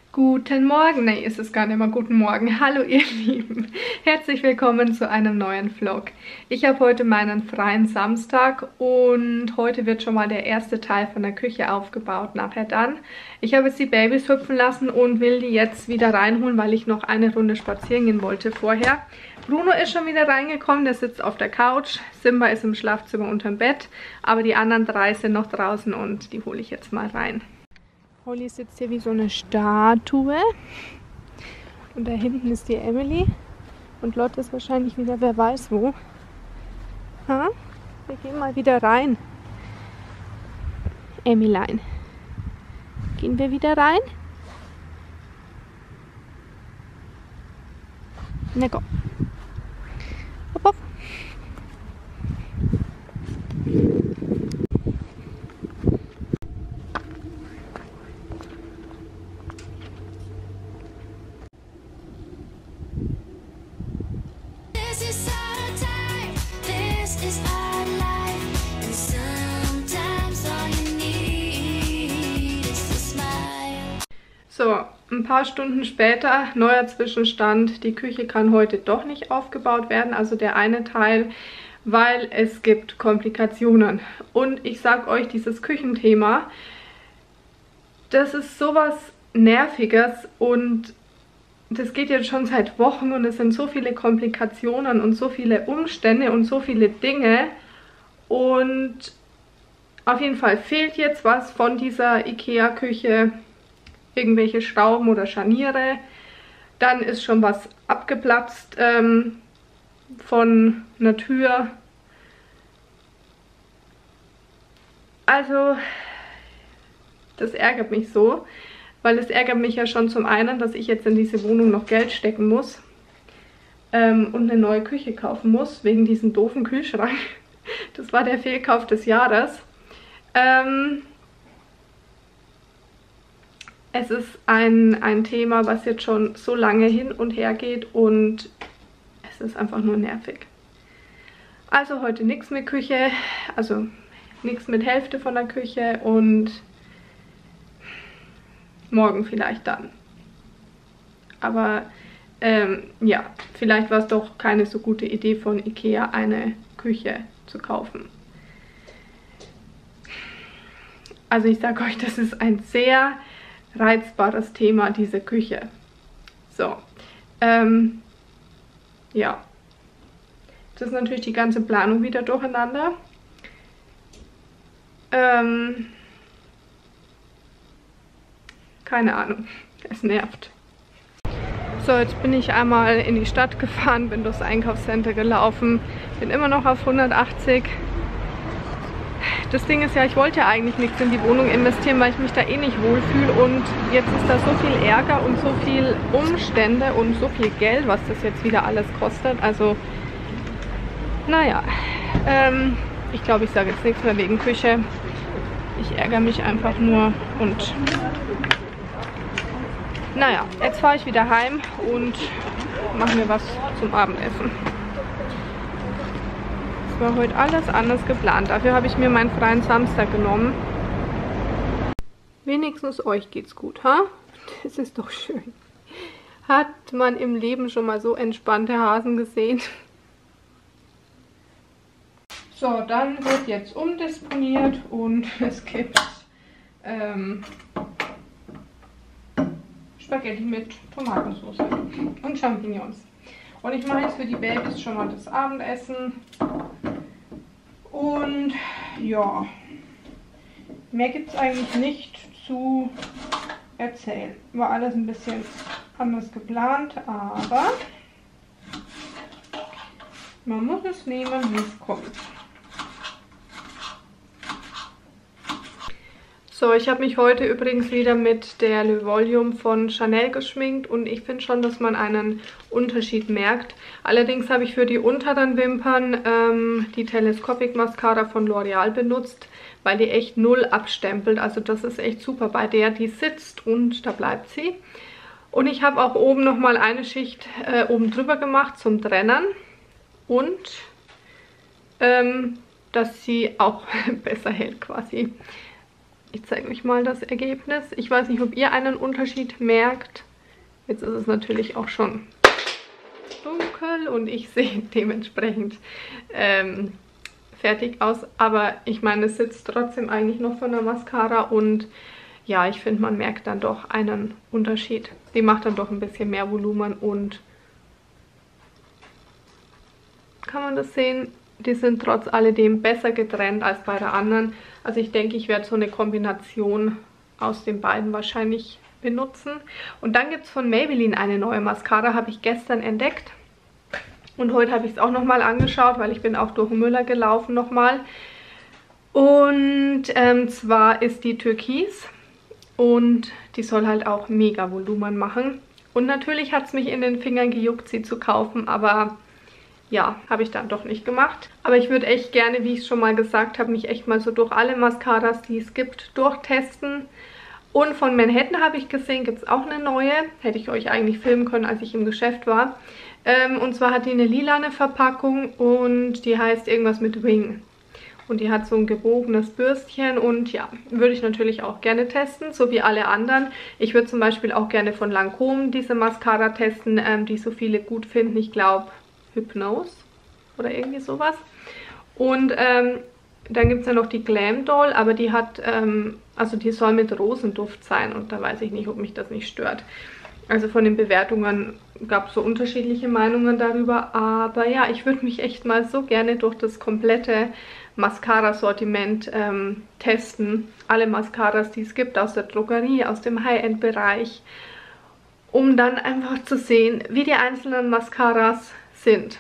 Guten Morgen, nee, ist es gar nicht mehr guten Morgen. Hallo ihr Lieben, herzlich willkommen zu einem neuen Vlog. Ich habe heute meinen freien Samstag und heute wird schon mal der erste Teil von der Küche aufgebaut, nachher dann. Ich habe jetzt die Babys hüpfen lassen und will die jetzt wieder reinholen, weil ich noch eine Runde spazieren gehen wollte vorher. Bruno ist schon wieder reingekommen, der sitzt auf der Couch, Simba ist im Schlafzimmer unterm Bett, aber die anderen drei sind noch draußen und die hole ich jetzt mal rein. Holly sitzt hier wie so eine Statue und da hinten ist die Emily und Lotte ist wahrscheinlich wieder wer weiß wo. Ha? Wir gehen mal wieder rein. Emilein. Gehen wir wieder rein? Na komm. Hopp, hopp. So, ein paar Stunden später, neuer Zwischenstand, die Küche kann heute doch nicht aufgebaut werden, also der eine Teil, weil es gibt Komplikationen. Und ich sag euch, dieses Küchenthema, das ist sowas Nerviges und das geht jetzt schon seit Wochen und es sind so viele Komplikationen und so viele Umstände und so viele Dinge und auf jeden Fall fehlt jetzt was von dieser IKEA-Küche. Irgendwelche Schrauben oder Scharniere. Dann ist schon was abgeplatzt von einer Tür. Also, das ärgert mich so, weil es ärgert mich ja schon zum einen, dass ich jetzt in diese Wohnung noch Geld stecken muss und eine neue Küche kaufen muss, wegen diesem doofen Kühlschrank. Das war der Fehlkauf des Jahres. Es ist ein Thema, was jetzt schon so lange hin und her geht und es ist einfach nur nervig. Also heute nichts mit Küche, also nichts mit Hälfte von der Küche und morgen vielleicht dann. Aber ja, vielleicht war es doch keine so gute Idee von IKEA, eine Küche zu kaufen. Also ich sage euch, das ist ein sehr reizbares Thema, diese Küche. So, ja. Das ist natürlich die ganze Planung wieder durcheinander. Keine Ahnung, es nervt. So, jetzt bin ich einmal in die Stadt gefahren, bin durchs Einkaufscenter gelaufen, bin immer noch auf 180. Das Ding ist ja, ich wollte ja eigentlich nichts in die Wohnung investieren, weil ich mich da eh nicht wohlfühle und jetzt ist da so viel Ärger und so viel Umstände und so viel Geld, was das jetzt wieder alles kostet. Also, naja, ich glaube, ich sage jetzt nichts mehr wegen Küche. Ich ärgere mich einfach nur und naja, jetzt fahre ich wieder heim und mache mir was zum Abendessen. War heute alles anders geplant. Dafür habe ich mir meinen freien Samstag genommen. Wenigstens euch geht's gut, ha? Das ist doch schön. Hat man im Leben schon mal so entspannte Hasen gesehen? So, dann wird jetzt umdisponiert und es gibt Spaghetti mit Tomatensauce und Champignons. Und ich mache jetzt für die Babys schon mal das Abendessen. Und ja, mehr gibt es eigentlich nicht zu erzählen. War alles ein bisschen anders geplant, aber man muss es nehmen, wie es kommt. So, ich habe mich heute übrigens wieder mit der Le Volume von Chanel geschminkt und ich finde schon, dass man einen Unterschied merkt. Allerdings habe ich für die unteren Wimpern die Telescopic Mascara von L'Oreal benutzt, weil die echt null abstempelt. Also das ist echt super bei der, die sitzt und da bleibt sie. Und ich habe auch oben nochmal eine Schicht oben drüber gemacht zum Trennen und dass sie auch besser hält quasi. Ich zeige euch mal das Ergebnis. Ich weiß nicht, ob ihr einen Unterschied merkt. Jetzt ist es natürlich auch schon dunkel und ich sehe dementsprechend fertig aus. Aber ich meine, es sitzt trotzdem eigentlich noch von der Mascara und ja, ich finde, man merkt dann doch einen Unterschied. Die macht dann doch ein bisschen mehr Volumen und kann man das sehen? Die sind trotz alledem besser getrennt als bei der anderen. Also ich denke, ich werde so eine Kombination aus den beiden wahrscheinlich benutzen. Und dann gibt es von Maybelline eine neue Mascara, habe ich gestern entdeckt. Und heute habe ich es auch nochmal angeschaut, weil ich bin auch durch Müller gelaufen nochmal. Und zwar ist die Türkis und die soll halt auch mega Volumen machen. Und natürlich hat es mich in den Fingern gejuckt, sie zu kaufen, aber ja, habe ich dann doch nicht gemacht. Aber ich würde echt gerne, wie ich es schon mal gesagt habe, mich echt mal so durch alle Mascaras, die es gibt, durchtesten. Und von Manhattan habe ich gesehen, gibt es auch eine neue. Hätte ich euch eigentlich filmen können, als ich im Geschäft war. Und zwar hat die eine lilane Verpackung und die heißt irgendwas mit Wing. Und die hat so ein gebogenes Bürstchen und ja, würde ich natürlich auch gerne testen, so wie alle anderen. Ich würde zum Beispiel auch gerne von Lancôme diese Mascara testen, die so viele gut finden. Ich glaube Hypnose oder irgendwie sowas. Und dann gibt es ja noch die Glam Doll, aber die hat, also die soll mit Rosenduft sein und da weiß ich nicht, ob mich das nicht stört. Also von den Bewertungen gab es so unterschiedliche Meinungen darüber, aber ja, ich würde mich echt mal so gerne durch das komplette Mascara-Sortiment testen. Alle Mascaras, die es gibt aus der Drogerie, aus dem High-End-Bereich, um dann einfach zu sehen, wie die einzelnen Mascaras sind.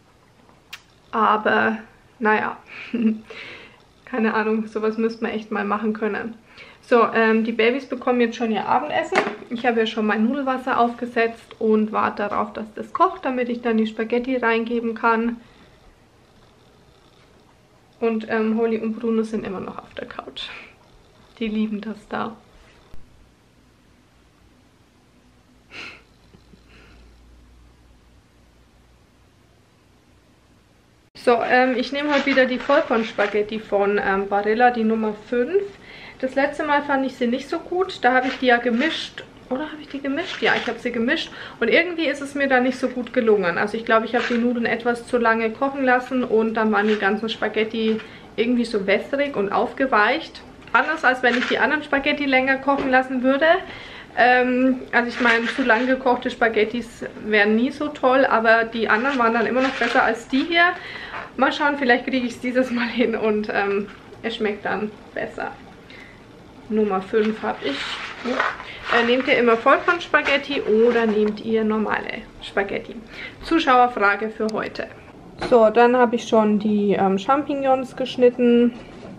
Aber naja, keine Ahnung, sowas müsste man echt mal machen können. So, die Babys bekommen jetzt schon ihr Abendessen. Ich habe ja schon mein Nudelwasser aufgesetzt und warte darauf, dass das kocht, damit ich dann die Spaghetti reingeben kann. Und Holly und Bruno sind immer noch auf der Couch. Die lieben das da. So, ich nehme heute wieder die Vollkornspaghetti von Barilla, die Nummer 5. Das letzte Mal fand ich sie nicht so gut. Da habe ich die ja gemischt. Oder habe ich die gemischt? Ja, ich habe sie gemischt. Und irgendwie ist es mir da nicht so gut gelungen. Also ich glaube, ich habe die Nudeln etwas zu lange kochen lassen. Und dann waren die ganzen Spaghetti irgendwie so wässrig und aufgeweicht. Anders als wenn ich die anderen Spaghetti länger kochen lassen würde. Also ich meine, zu lang gekochte Spaghettis wären nie so toll. Aber die anderen waren dann immer noch besser als die hier. Mal schauen, vielleicht kriege ich es dieses Mal hin und es schmeckt dann besser. Nummer 5 habe ich. Nehmt ihr immer Vollkornspaghetti oder nehmt ihr normale Spaghetti? Zuschauerfrage für heute. So, dann habe ich schon die Champignons geschnitten.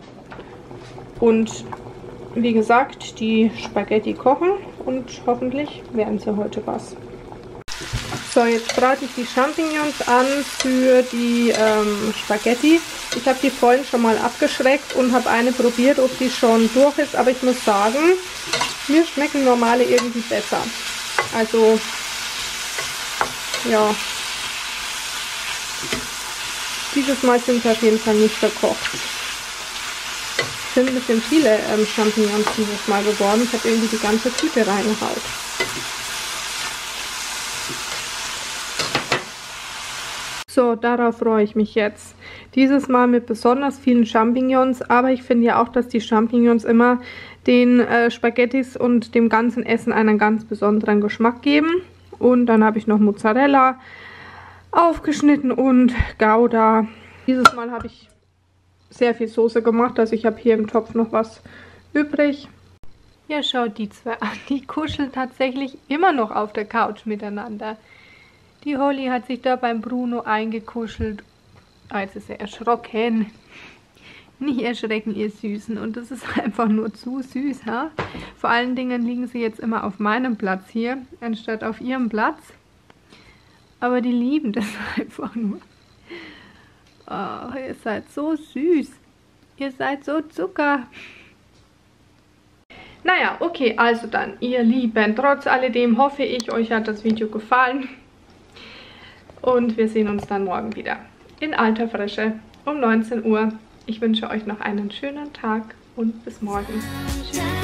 Und wie gesagt, die Spaghetti kochen und hoffentlich werden sie heute was. So, jetzt brate ich die Champignons an für die Spaghetti. Ich habe die vorhin schon mal abgeschreckt und habe eine probiert, ob die schon durch ist. Aber ich muss sagen, mir schmecken normale irgendwie besser. Also, ja. Dieses Mal sind sie auf jeden Fall nicht verkocht. Es sind ein bisschen viele Champignons dieses Mal geworden. Ich habe irgendwie die ganze Tüte reingehaut. So, darauf freue ich mich jetzt. Dieses Mal mit besonders vielen Champignons, aber ich finde ja auch, dass die Champignons immer den Spaghettis und dem ganzen Essen einen ganz besonderen Geschmack geben. Und dann habe ich noch Mozzarella aufgeschnitten und Gouda. Dieses Mal habe ich sehr viel Soße gemacht, also ich habe hier im Topf noch was übrig. Ja, schaut die zwei an, die kuscheln tatsächlich immer noch auf der Couch miteinander. Die Holly hat sich da beim Bruno eingekuschelt. Jetzt ist er erschrocken. Nicht erschrecken, ihr Süßen. Und das ist einfach nur zu süß, ha? Vor allen Dingen liegen sie jetzt immer auf meinem Platz hier, anstatt auf ihrem Platz. Aber die lieben das einfach nur. Oh, ihr seid so süß. Ihr seid so Zucker. Naja, okay, also dann, ihr Lieben. Trotz alledem hoffe ich, euch hat das Video gefallen. Und wir sehen uns dann morgen wieder in alter Frische um 19 Uhr. Ich wünsche euch noch einen schönen Tag. und bis morgen. Tschüss.